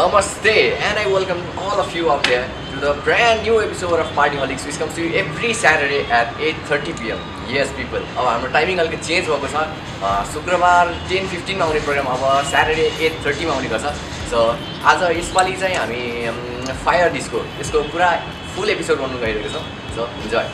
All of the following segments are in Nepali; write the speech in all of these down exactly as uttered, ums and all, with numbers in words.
Namaste, and I welcome all of you out there to the brand new episode of Partyholics, which comes to you every Saturday at eight thirty p m Yes, people. अब हाम्रो टाइमिङ अलिकति चेन्ज भएको छ. शुक्रबार ten fifteen मा आउने प्रोग्राम अब Saturday eight thirty मा आउने गर्छ. सो आज यसपालि चाहिँ हामी फायर डिस्को यसको पुरा फुल एपिसोड बनाउन गइरहेको छौँ. So enjoy.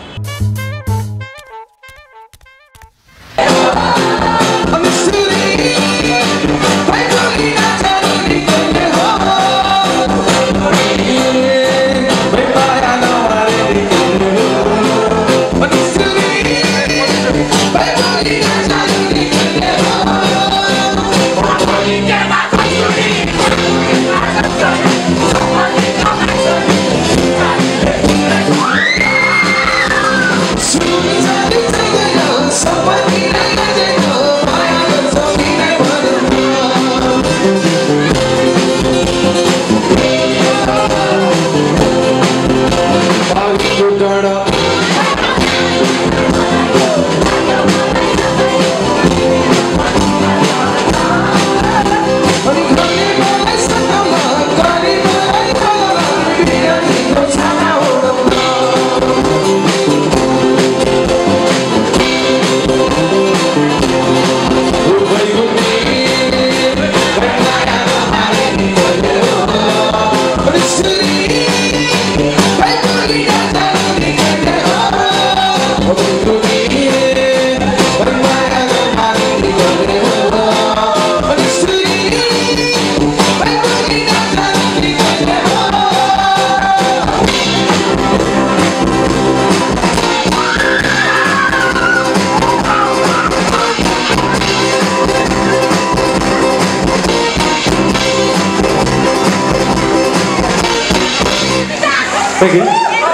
Thank you.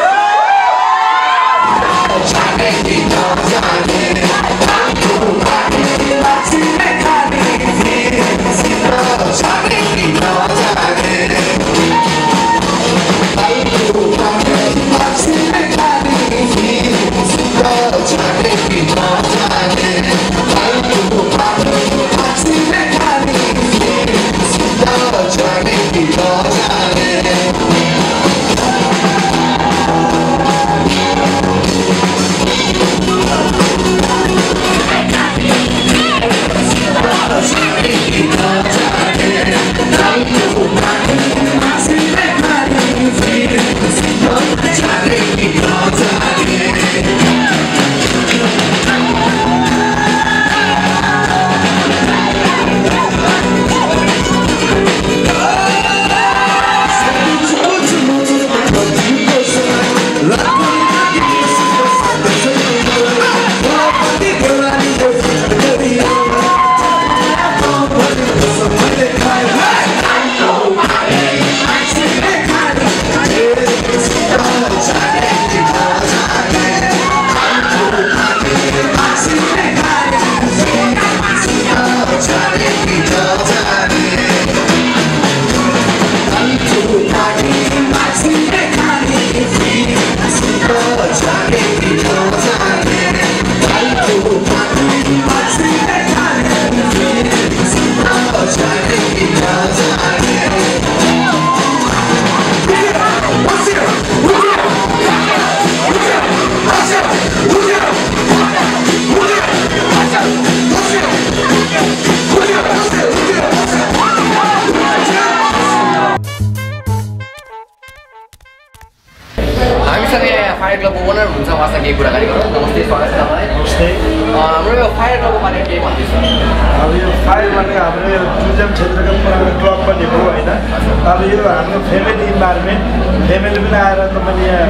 Fire club owner हुन्छ उहाँसँग केही कुराकानी गरौँ. नमस्ते, स्वागत छ तपाईँलाई. नमस्ते. हाम्रो यो फायर क्लबको बारेमा केही भन्दैछ? अब यो फायर भनेको हाम्रो यो टुरिज्म क्षेत्रको पुरानो क्लब पनि हो होइन. अब यो हाम्रो फ्यामिली इन्भाइरोमेन्ट फ्यामिली पनि आएर तपाईँले यहाँ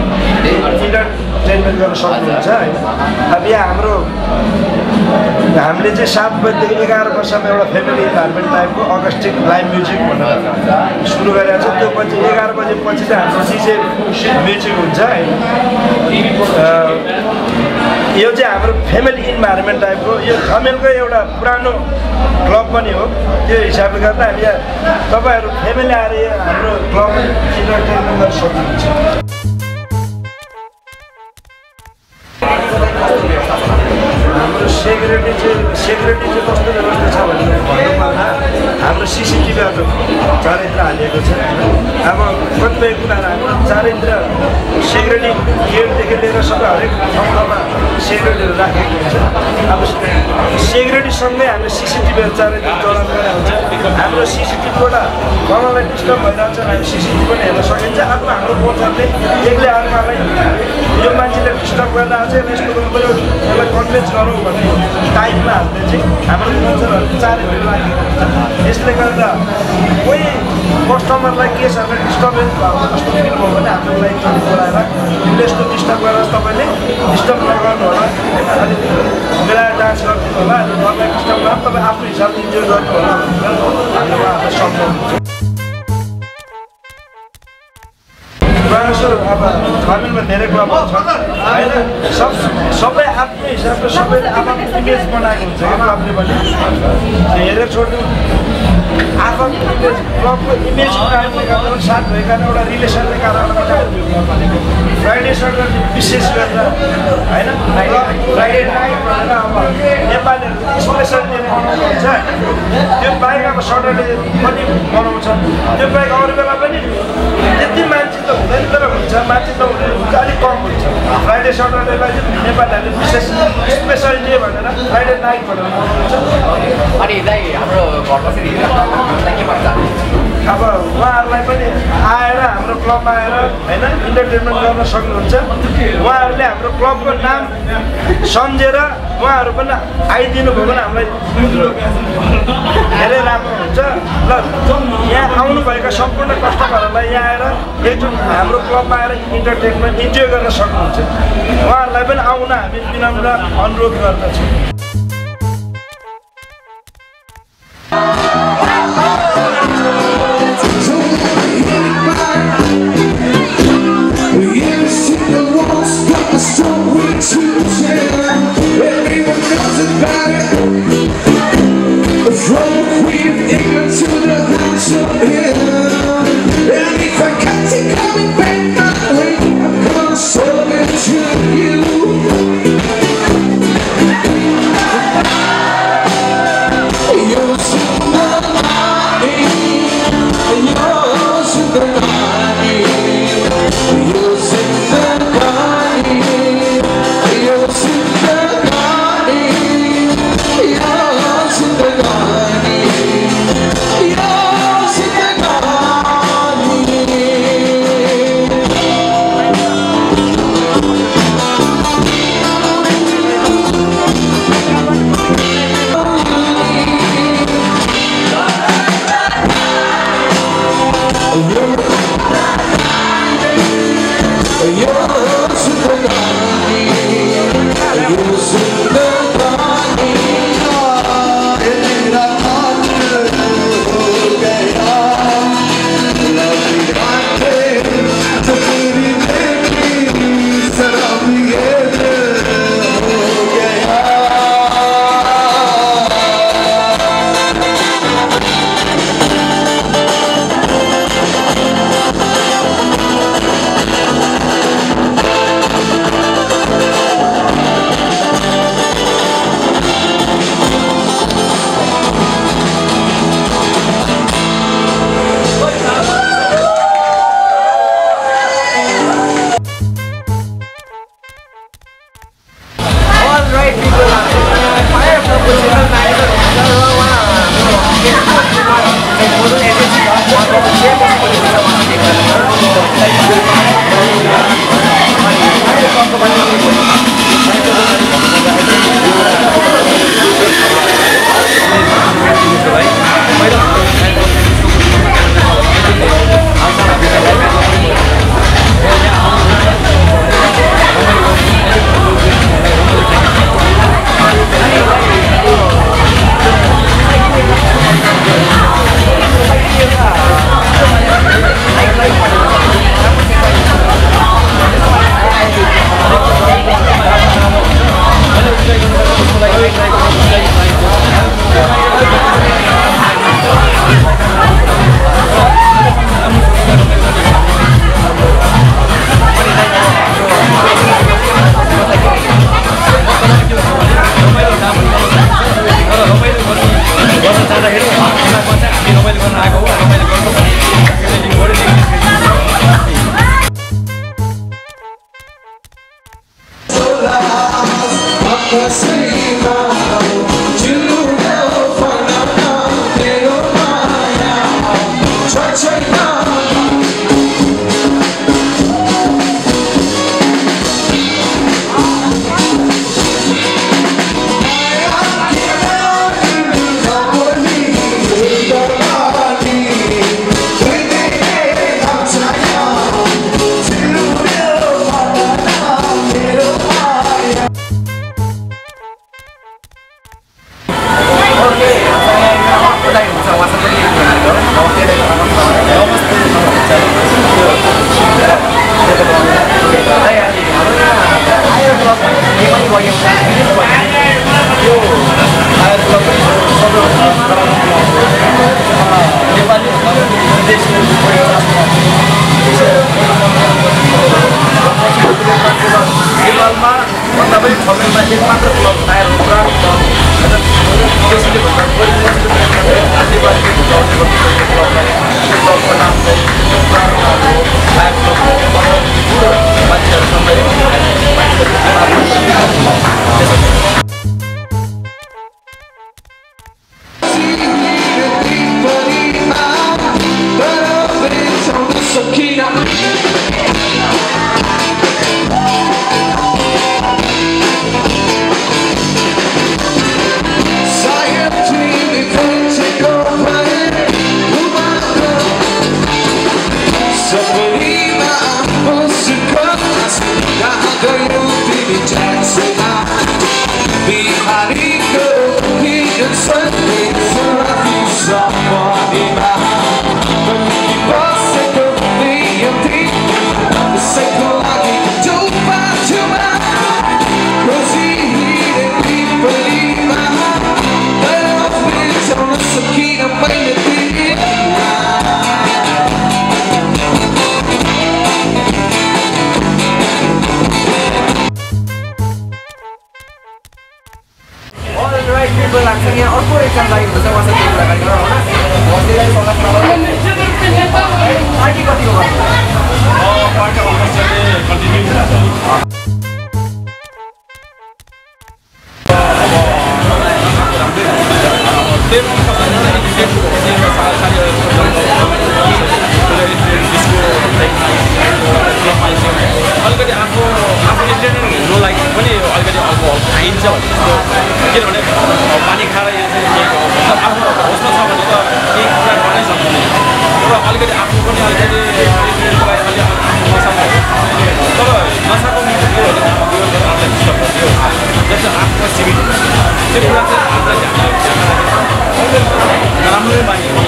इन्टरटेनमेन्ट गर्न सक्नुहुन्छ होइन. अब यहाँ हाम्रो हामीले चाहिँ सात बजीदेखि एघार वर्षमा एउटा फ्यामिली इन्भाइरोमेन्ट टाइपको अगस्टिक लाइभ म्युजिक भनेर सुरु गरेको छ. त्यो पछि एघार बजेपछि चाहिँ हाम्रो डिजे म्युजिक हुन्छ होइन. यो चाहिँ हाम्रो फ्यामिली इन्भाइरोमेन्ट टाइपको यो थमेलकै एउटा पुरानो क्लब पनि हो. त्यो हिसाबले गर्दा हामी यहाँ तपाईँहरू फ्यामिली आएर हाम्रो क्लब इन्टरटेनमेन्ट गर्न सक्नुहुन्छ. हाम्रो सेकेन्ड सेक्युरिटी चाहिँ सेक्युरिटी चाहिँ कस्तो व्यवस्था छ भनेर भन्नुपर्दा हाम्रो सिसिटिभी आज चारैतिर हालिएको छ अब कतिपय कुराहरू हाम्रो चारैतिर सेक्युरिटी गेटदेखि लिएर सबै हरेक ठाउँमा सेक्युरिटीहरू राखेको हुन्छ अब सेक्युरिटीसँगै हामीले सिसिटिभीहरू चारैतिर जडान गरेर हुन्छ हाम्रो सिसिटिभीबाट कमलाई डिस्टर्ब भइरहन्छ हामी सिसिटिभी पनि हेर्न सकिन्छ अब हाम्रो मोर्चाले एकले अर्कालाई यो मान्छेले डिस्टर्ब गरेर आउँछ यस्तो गर्नु पऱ्यो यसलाई कन्भिन्स गरौँ भन्ने टाइपमा हामीले चाहिँ हाम्रो मोर्चाहरू चारैतिर राखेको हुन्छ यसले गर्दा कोही कस्टमरलाई के छ भने डिस्टर्बेन्स भएको जस्तो फिल भयो भने हाम्रो लागि एकचोटि बोलाएर यसले यस्तो डिस्टर्ब गरेर तपाईँले डिस्टर्ब नगर्नु होला अलिक मिलाएर डान्स गरिदिनु होला अनि घरलाई डिस्टर्ब गरेर तपाईँ आफ्नो हिसाबले इन्जोय गर्नु होला भनेर हाम्रो उहाँहरूलाई सम्झाउनुहुन्छ अब छामेलमा धेरै क्लबहरू छन् होइन सब सबै आफ्नो हिसाबले सबैले आफ्नो इमेज बनाएको हुन्छ क्या क्लबले पनि हेरेर छोडिदिउँ आफ्नो इमेज क्लबको इमेजको कारणले गर्दा पनि साथ भएको कारण एउटा रिलेसनले कारणले गर्दा भनेको फ्राइडे सटरडे विशेष गरेर होइन फ्राइडे नाइट भनेर अब नेपालीहरू स्पेसल डे मनाउनुहुन्छ त्यो बाहेक अब सटरडे पनि मनाउँछ त्यो बाहेक अरू बेला पनि त्यति मान्छे त हुँदैन तर हुन्छ मान्छे त हुँदैन हुन्छ अलिक कम हुन्छ फ्राइडे सटरडेलाई चाहिँ नेपालीहरूले विशेष स्पेसल डे भनेर फ्राइडे नाइट भनेर मनाउनुहुन्छ अनि दाइ हाम्रो घर कसरी के भन्छ अब उहाँहरूलाई पनि आएर हाम्रो क्लबमा आएर होइन इन्टरटेनमेन्ट गर्न सक्नुहुन्छ उहाँहरूले हाम्रो क्लबको नाम सम्झेर उहाँहरू पनि आइदिनु भयो भने हामीलाई धेरै राम्रो हुन्छ ल यहाँ आउनुभएका सम्पूर्ण कस्टमरहरूलाई यहाँ आएर एकचोटि हाम्रो क्लबमा आएर इन्टरटेनमेन्ट इन्जोय गर्न सक्नुहुन्छ उहाँहरूलाई पनि आउन हामी विनम्र अनुरोध गर्दछौँ Alright people, लाग्छ यहाँ अर्को एक्जाम लागेको छ उहाँसँग केही कुराकानी गरौँ होला। बस्दैलाई सल्लाह पार्टी कतिको गर्छ? पार्टी अवश्य कन्टिन्यू हुन्छ। अलिकति आफू आफू इन्टरटेन हुनुलाई पनि अलिकति अल्कोहल खाइन्छ भने किनभने पानी खाएर यो चाहिँ आफ्नो होसमा छ भने त केही कुरा गर्नै सक्दैन तर अलिकति आफू पनि अलिकति इन्टरटेनलाई अलि नसा तर नसाको मिठो के हो भने आफूलाई डिस्टर्ब गर्थ्यो जस्तो आफ्नो सीमित त्यो कुरा चाहिँ आफूलाई ध्यान राम्रै बानी हो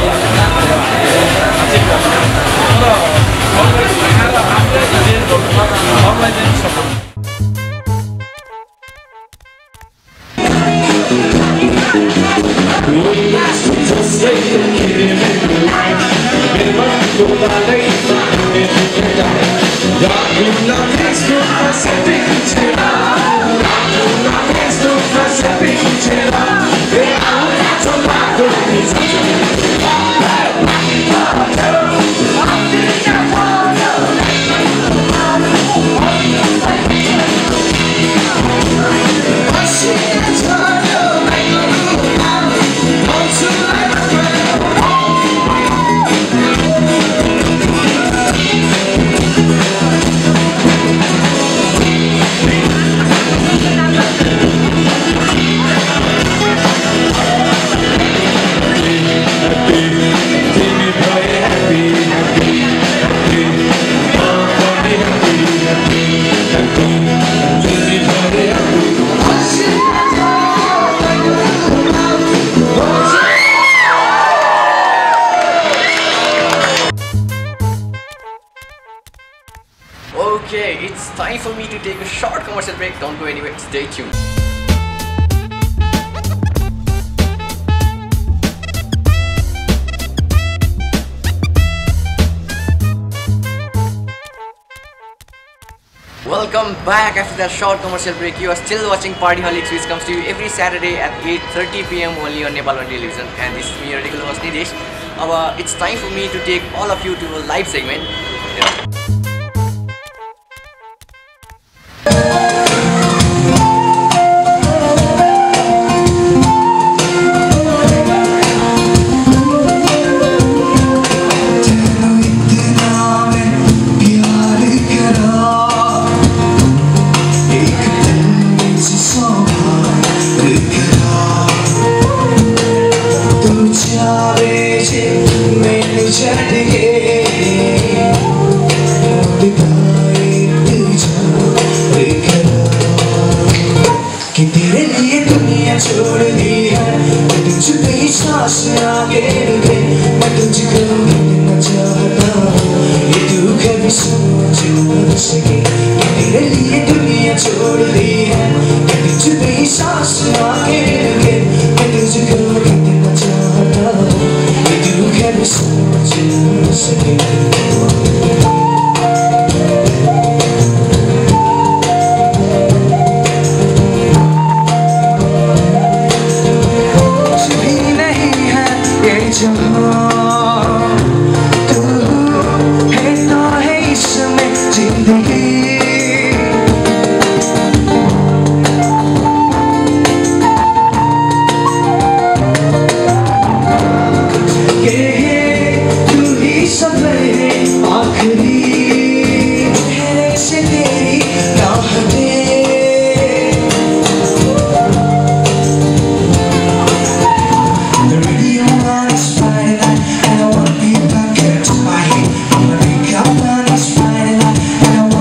Okay, it's time for me to take a short commercial break. Don't go anywhere, stay tuned. Welcome back after that short commercial break. You are still watching Partyholics, which comes to you every Saturday at eight thirty p m only on Nepal One Television. And this is me, your regular host Nidesh. Uh, it's time for me to take all of you to a live segment. Yeah. छोड़ दी है मैं तुझ पे ही सांस आगे रखे मैं तुझको मिलना चाहता हूँ ये दुख भी समझ न सके कि तेरे लिए दुनिया छोड़ दी है मैं तुझ पे ही सांस आगे रखे मैं तुझको मिलना चाहता हूँ ये दुख भी समझ न सके I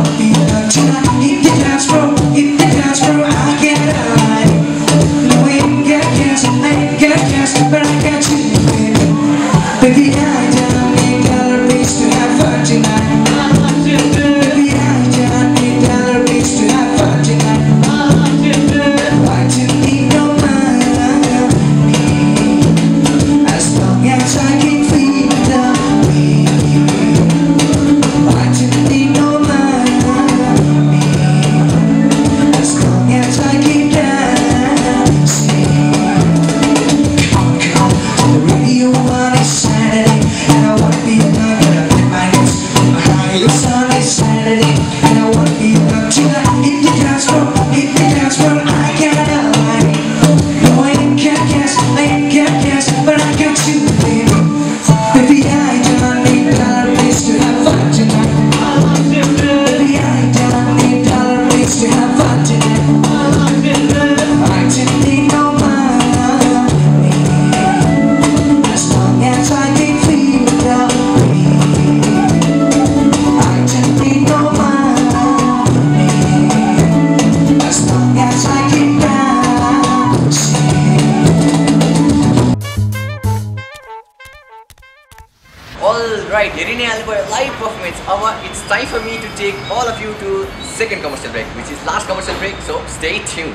and I want you up tonight. Hit the dance floor, hit the dance floor. I got a line. No, I ain't got gas, I ain't got gas, but I got you, baby. Baby, I don't need dollar bills to have fun tonight. Baby, I don't need dollar bills to have fun tonight. I don't need no money, as long as I can feel without me. I don't need no money, as long as I can dance. Alright, here in a live performance. Now it's time for me to take all of you to second commercial break, which is last commercial break, so stay tuned.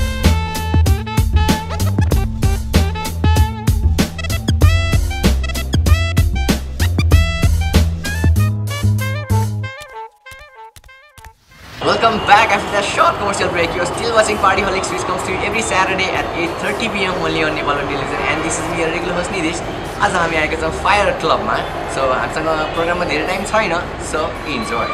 Welcome back after that short commercial break. You're still watching Partyholics, which comes to you every Saturday at eight thirty p m only on Nepal television. And this is me, your regular host Nidesh. आज हामी आएका छौँ फायर क्लबमा. सो हामीसँग प्रोग्राममा धेरै टाइम छैन, so enjoy.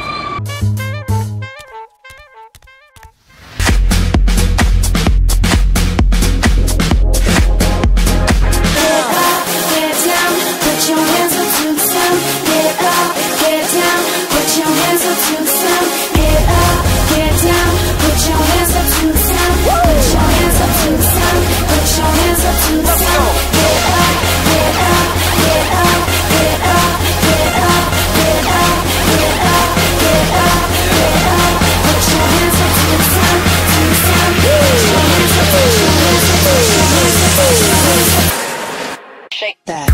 Shake that.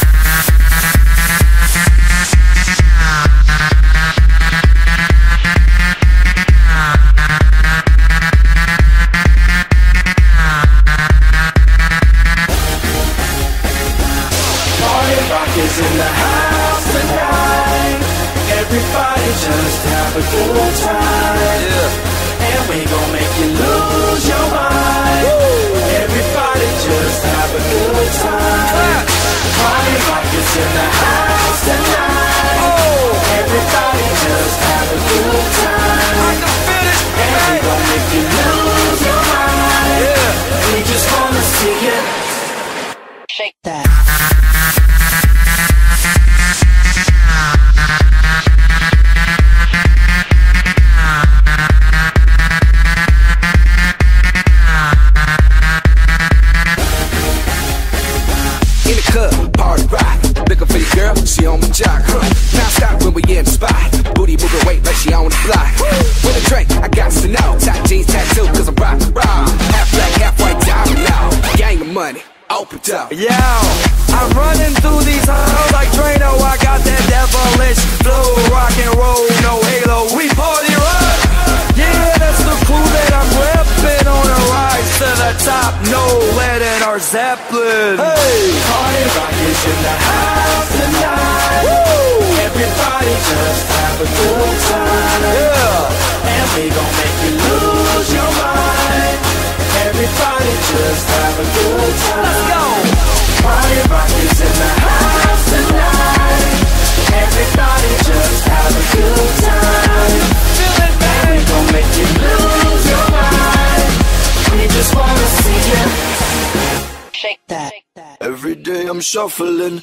Party rock is in the house tonight. Everybody just have a good time. Yeah. And we gon' make you lose your mind. Woo. Everybody just have a good time. Party rock is in the house tonight. Oh. Everybody just have a good time. I can feel it. And we gon' make you lose your mind. Yeah. And we just wanna see it. Shake that. In the club, party rock. Looking for your girl, she on my jock. Huh. Now stop when we in the spot. Booty moving weight like she on the block. With a drink, I got to know. Tight jeans tattoo, cause I'm rock, rock. Half black, half white, diamond now. Gang of money, open up. Yo, I'm running through these halls like Drano. I got that devilish flow, rock and roll, no halo. We party rock. Yeah, that's the clue that I'm repping on a rise to the top. No lead in our Zeppelin. Hey, Party rock is in the house tonight. woo! Everybody just have a good time. Yeah, And we gon' make you lose your mind. Everybody just have a good time. let's go. Party rock is in the house tonight. Everybody just have a good time. Feel it, And we man. gon' make you lose your mind. We just wanna see you. Shake that. Every day I'm shuffling.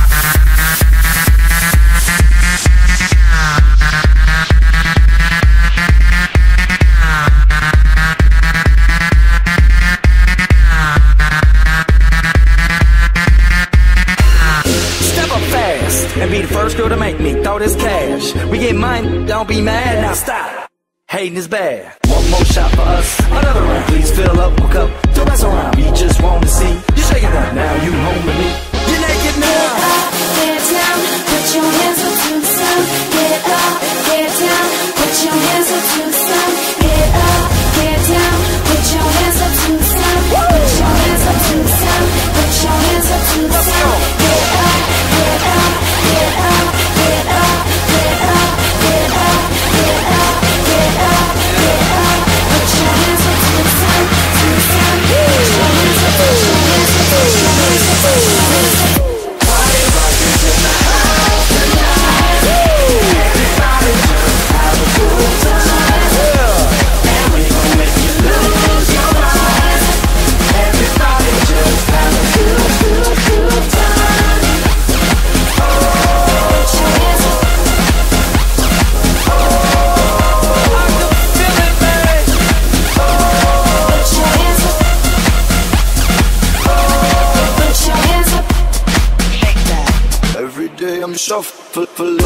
Step up fast and be the first girl to make me throw this cash. We get mine, don't be mad, now stop. Hating is bad. One more shot for us, another round. Please fill up my cup, don't mess around. We just want to see you shaking up. Now you home with me. You're naked now. Get down, put your hands up to the sun. Get up, get down, put your hands up to the sun. Get up, get down, put your hands up to the sun. Put your hands up to the sun. Put your hands up to the sun. Get up, get up, get up, get up, get up, get up, get up, get up, get up. Put your hands up to the sun, to the sun. Put your hands up, put your hands up, put your hands up, put your hands up. Party rock is in the house tonight. Everybody just have shuffle.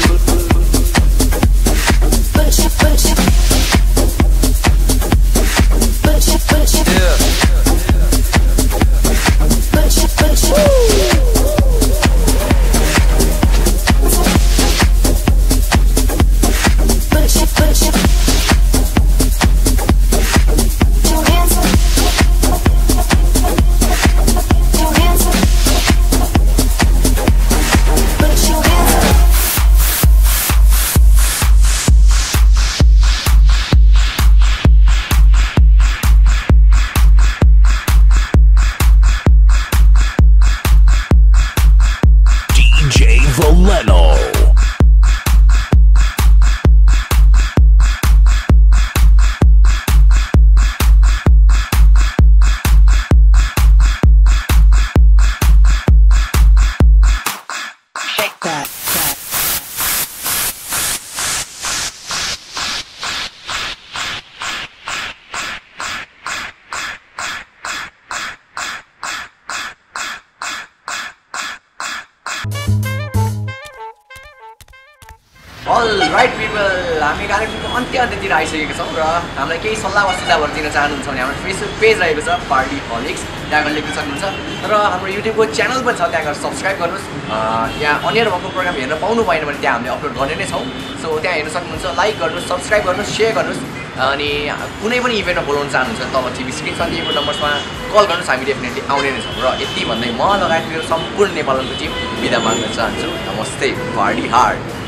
All right people, हामी कार्यक्रमको अन्त्य अन्त्यतिर आइसकेका छौँ र हामीलाई केही सल्लाह वा सुझावहरू दिन चाहनुहुन्छ भने हाम्रो फेसबुक पेज रहेको छ पार्टीहोलिक्स, त्यहाँ गएर लेख्न सक्नुहुन्छ र हाम्रो युट्युबको च्यानल पनि छ, त्यहाँ गएर सब्सक्राइब गर्नुहोस्। यहाँ अनियर भएको प्रोग्राम हेर्न पाउनु भएन भने त्यहाँ हामीले अपलोड गर्ने नै छौँ, सो त्यहाँ हेर्न सक्नुहुन्छ। लाइक गर्नुहोस्, सब्सक्राइब गर्नुहोस्, सेयर गर्नुहोस्। अनि कुनै पनि इभेन्टमा बोलाउन चाहनुहुन्छ तल टिभी स्क्रिनमा दिएको नम्बरमा कल गर्नुहोस्, हामी डेफिनेटली आउने नै छौँ। र यति भन्दै म लगायत मेरो सम्पूर्ण नेपालको टिम बिदा माग्न चाहन्छु। नमस्ते, पार्टी हार्ड।